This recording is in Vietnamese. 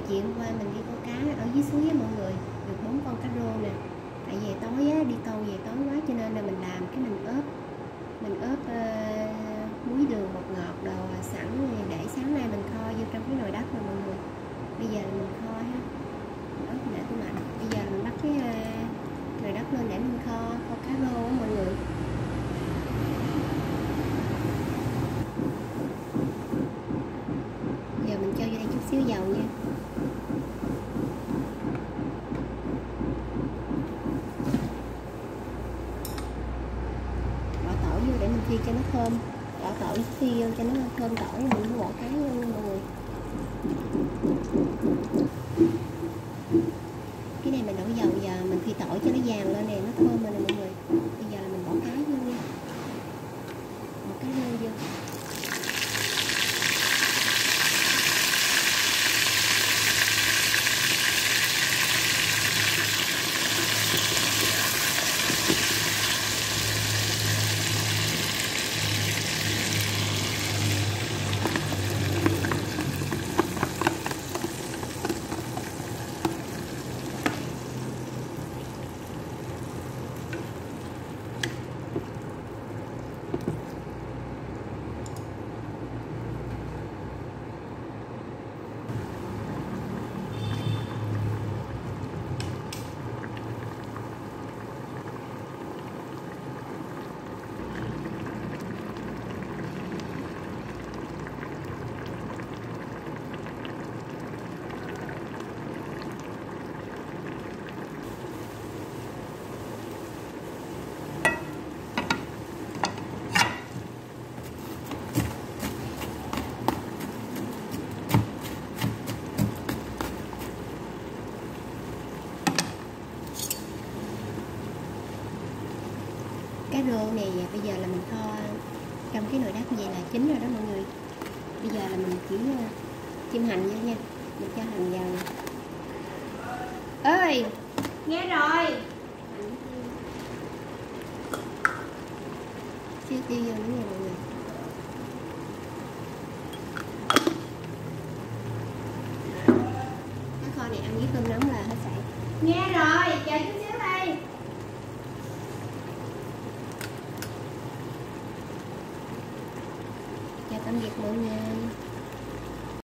chiều hôm qua mình đi câu cá ở dưới suối á mọi người, được 4 con cá rô nè. Tại vì tối á, đi câu về tối quá cho nên là mình làm cái mình ướp muối đường bột ngọt đồ sẵn để sáng nay mình kho vô trong cái nồi đất rồi mọi người. Bây giờ mình kho ha, mình ướp để tủ lạnh. Bây giờ mình bắt cái nồi đất lên để mình kho cá rô á mọi người. Giờ mình cho vô đây chút xíu dầu nha. Bỏ tỏi vô để mình phi cho nó thơm. Bỏ tỏi phi vô cho nó thơm tỏi, mình bỏ cái vô nha mọi người. Cái này mình đổ dầu, giờ mình phi tỏi cho nó vàng lên nè, nó thơm rồi nè mọi người. Bây giờ là mình bỏ cái vô nha. Bỏ cái rô vô. Cá rô này bây giờ là mình kho trong cái nồi đất như vậy là chín rồi đó mọi người. Bây giờ là mình chỉ chim hành vô nha, mình cho hành vào. Ơi, nghe rồi. Xíu tiêu vô nữa nha mọi người. Cá kho này ăn với cơm nóng là hết sảy. Nghe rồi, chờ chút xíu đây. Chào tạm biệt mọi người.